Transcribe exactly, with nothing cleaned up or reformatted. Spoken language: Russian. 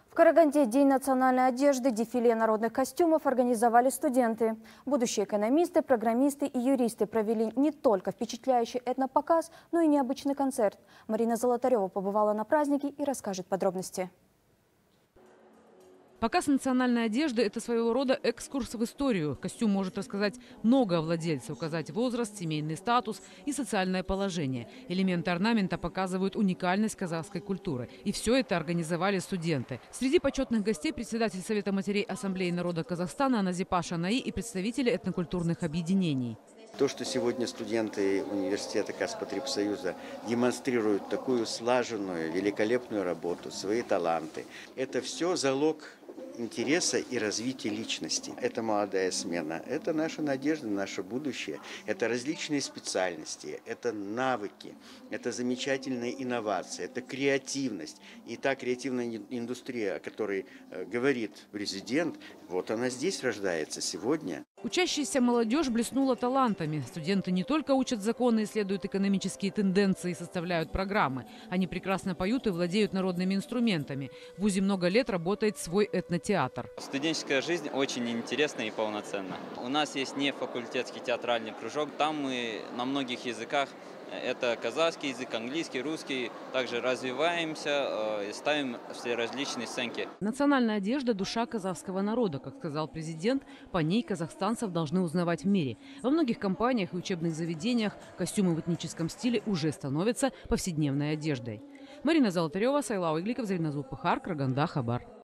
В Караганде День национальной одежды, дефиле народных костюмов организовали студенты. Будущие экономисты, программисты и юристы провели не только впечатляющий этнопоказ, но и необычный концерт. Марина Золотарева побывала на празднике и расскажет подробности. Показ национальной одежды – это своего рода экскурс в историю. Костюм может рассказать много о владельце, указать возраст, семейный статус и социальное положение. Элементы орнамента показывают уникальность казахской культуры. И все это организовали студенты. Среди почетных гостей председатель Совета матерей Ассамблеи народа Казахстана Назипа Шанаи и представители этнокультурных объединений. То, что сегодня студенты университета Казпотребсоюза демонстрируют такую слаженную, великолепную работу, свои таланты, это все залог интереса и развития личности. Это молодая смена, это наша надежда, наше будущее, это различные специальности, это навыки, это замечательные инновации, это креативность. И та креативная индустрия, о которой говорит президент, вот она здесь рождается сегодня. Учащаяся молодежь блеснула талантами. Студенты не только учат законы, исследуют экономические тенденции и составляют программы. Они прекрасно поют и владеют народными инструментами. В вузе много лет работает свой этнотеатр. Студенческая жизнь очень интересна и полноценна. У нас есть не факультетский театральный кружок. Там мы на многих языках, это казахский язык, английский, русский, также развиваемся и ставим все различные сценки. Национальная одежда – душа казахского народа. Как сказал президент, по ней казахстанцев должны узнавать в мире. Во многих компаниях и учебных заведениях костюмы в этническом стиле уже становятся повседневной одеждой. Марина Золотарева, Сайлау Игликов, Зеленозуб Пыхар, Караганда, Хабар.